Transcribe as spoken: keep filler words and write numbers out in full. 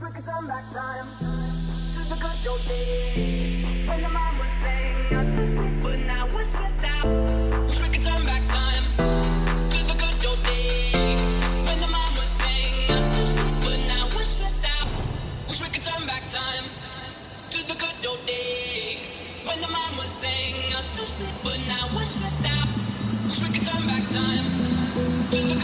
we could turn back time to the good old days when the mom was saying us to sleep, but now we're stressed out. Wish we could turn back time to the good old days when the mom was saying us to sleep, but now we're stressed out. Wish we could turn back time to the good old days when the mom was saying us to sleep, but now we're stressed out. Wish we could turn back time to the